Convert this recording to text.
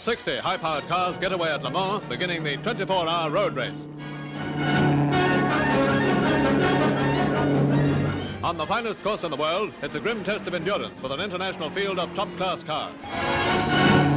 60 high-powered cars get away at Le Mans, beginning the 24-hour road race. On the finest course in the world, it's a grim test of endurance with an international field of top-class cars.